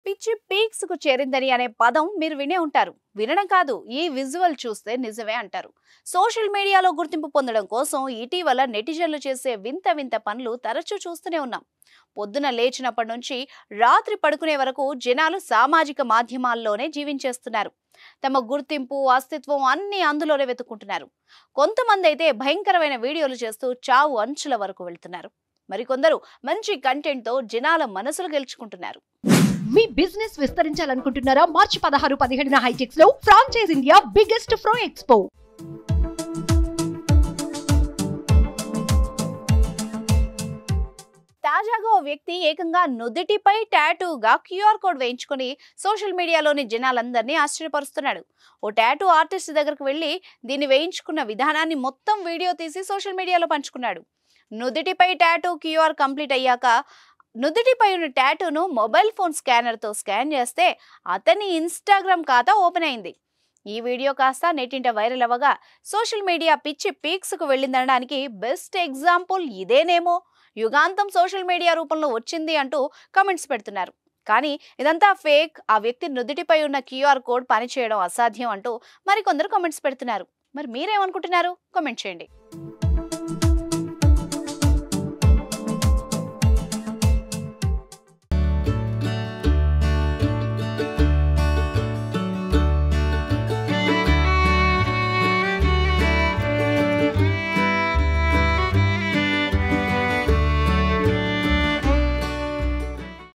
పిచ్చి పీక్స్ కు చేరిందని అనే పదం మీరు వినే ఉంటారు. వినడం కాదు, ఈ విజువల్ చూస్తే నిజమే అంటారు. సోషల్ మీడియాలో గుర్తింపు పొందడం కోసం ఇటీవల నెటిజన్లు చేసే వింత వింత పనులు తరచూ చూస్తూనే ఉన్నాం. పొద్దున లేచినప్పటి నుంచి రాత్రి పడుకునే వరకు జనాలు సామాజిక మాధ్యమాల్లోనే జీవించేస్తున్నారు. తమ గుర్తింపు, అస్తిత్వం అన్ని అందులోనే వెతుక్కుంటున్నారు. కొంతమంది అయితే భయంకరమైన వీడియోలు చేస్తూ చావు అంచుల వరకు వెళ్తున్నారు. మరికొందరు మంచి కంటెంట్ తో జనాల మనసులు గెలుచుకుంటున్నారు. మీ బిజినెస్ విస్తరించాలనుకుంటున్నారా? మార్చి 16-17 హైటెక్స్ లో ఫ్రాంచైజ్ ఇండియా బిగ్గెస్ట్ ఫ్రో ఎక్స్పో. తాజాగా ఓ వ్యక్తి ఏకంగా నుదిటిపై టాటూగా క్యూఆర్ కోడ్ వేయించుకొని సోషల్ మీడియాలోని జనాలందరినీ ఆశ్చర్యపరుస్తున్నాడు. ఓ టాటూ ఆర్టిస్ట్ దగ్గరకు వెళ్లి దీన్ని వేయించుకున్న విధానాన్ని మొత్తం వీడియో తీసి సోషల్ మీడియాలో పంచుకున్నాడు. నుదిటిపై టాటూ క్యూఆర్ కంప్లీట్ అయ్యాక నుదిటిపై ఉన్న టాటూను మొబైల్ ఫోన్ స్కానర్తో స్కాన్ చేస్తే అతని ఇన్స్టాగ్రామ్ ఖాతా ఓపెన్ అయింది. ఈ వీడియో కాస్త నెట్టింట వైరల్ అవ్వగా సోషల్ మీడియా పిచ్చి పీక్స్కు వెళ్ళిందనడానికి బెస్ట్ ఎగ్జాంపుల్ ఇదేనేమో, యుగాంతం సోషల్ మీడియా రూపంలో వచ్చింది అంటూ కామెంట్స్ పెడుతున్నారు. కానీ ఇదంతా ఫేక్, ఆ వ్యక్తి నుదిటిపై ఉన్న క్యూఆర్ కోడ్ పనిచేయడం అసాధ్యం అంటూ మరికొందరు కామెంట్స్ పెడుతున్నారు. మరి మీరేమనుకుంటున్నారు? కామెంట్ చేయండి.